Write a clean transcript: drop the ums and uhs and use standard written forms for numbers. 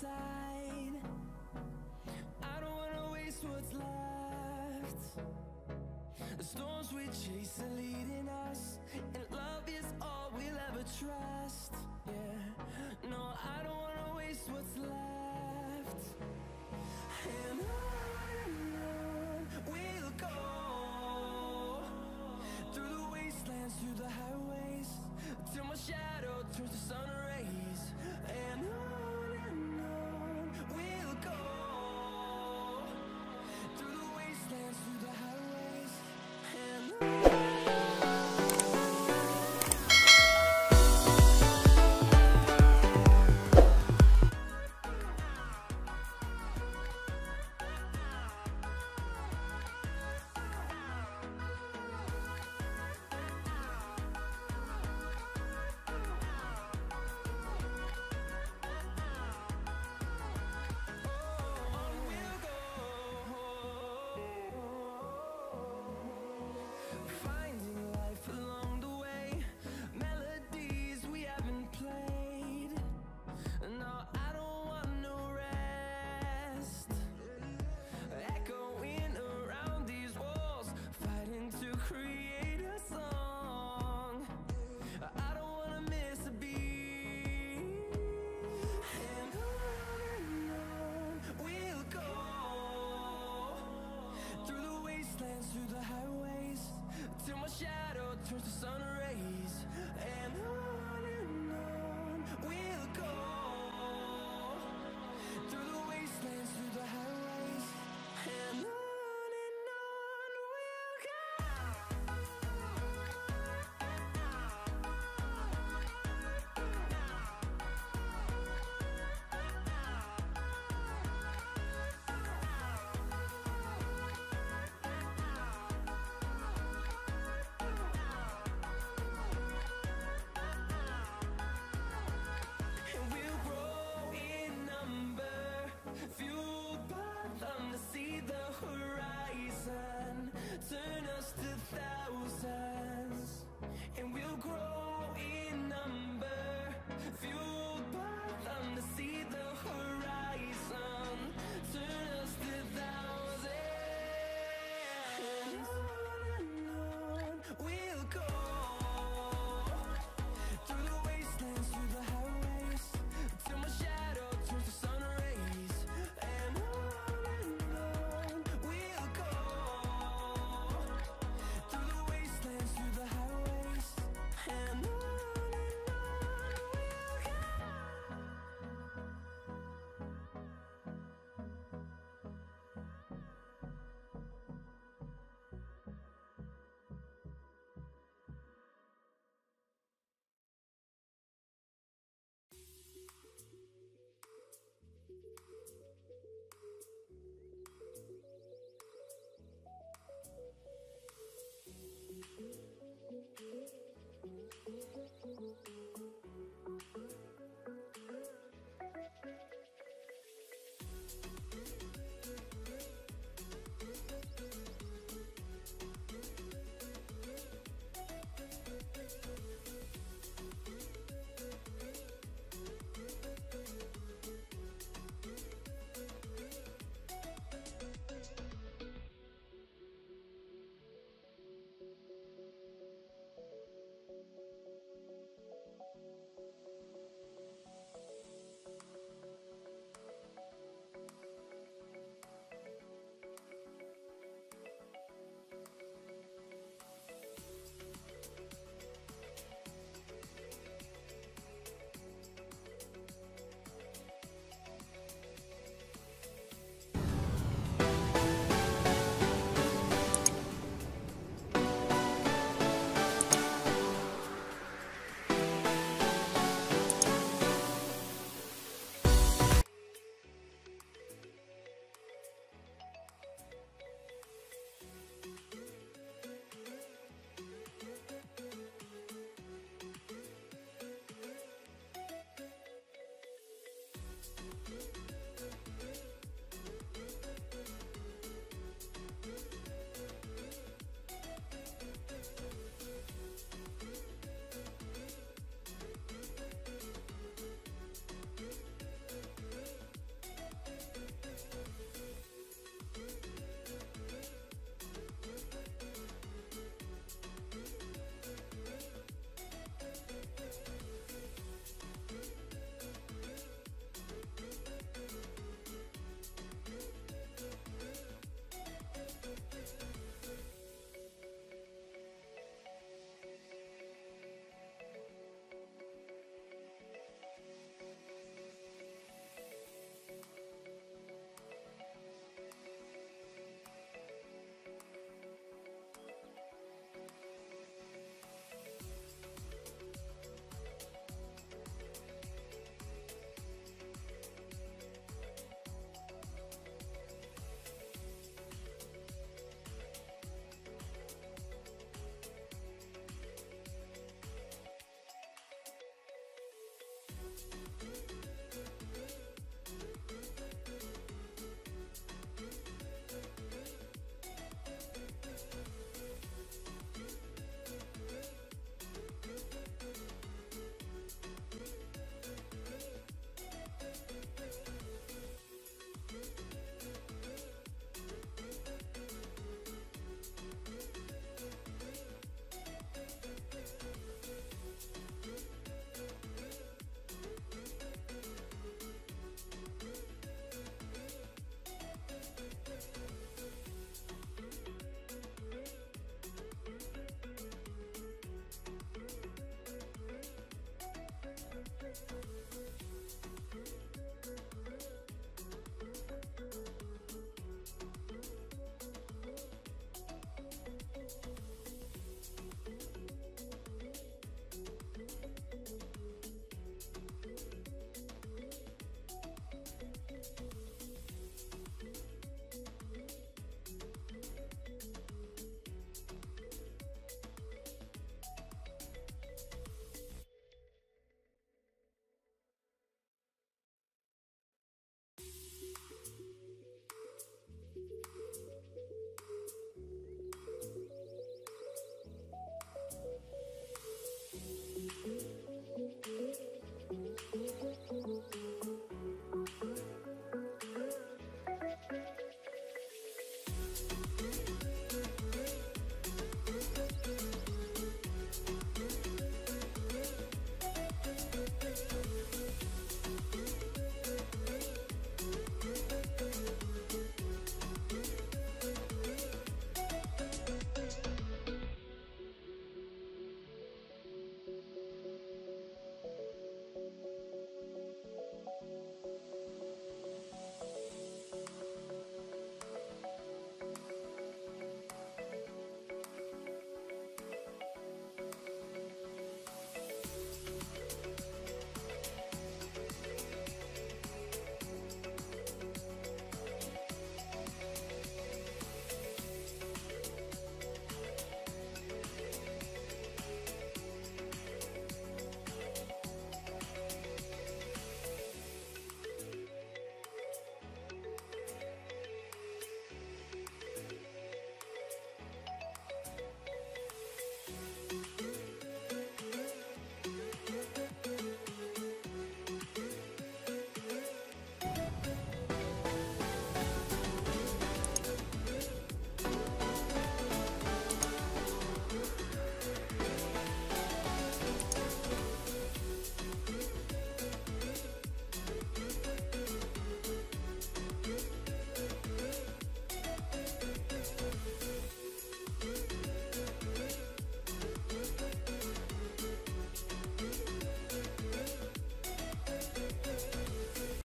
side. I don't wanna waste what's left. The storms we chase are leading us, and love is all we'll ever trust. Yeah, no, I don't wanna waste what's left. And on we'll go, through the wastelands, through the highways, till my shadow turns to sun rays. And on we'll go, through the wastelands, through the highways, and finding life along the way, melodies we haven't played. No, I don't want no rest, echoing around these walls, fighting to create a song. I don't wanna miss a beat. And on we'll go, through the wastelands, through the highways, till my shadow turns to sun rays. And on we'll go, through the wastelands, through the highways, and on we'll go. And we'll grow in number, fueled by them to see the horizon, turn us to thousands. And we'll grow in number, fueled by them to see the horizon, turn us to thousands. And on we'll go, through the wastelands, through the highways, till my shadow turns to sun rays. And on we'll go, through the wastelands, through the highways, and on we'll go.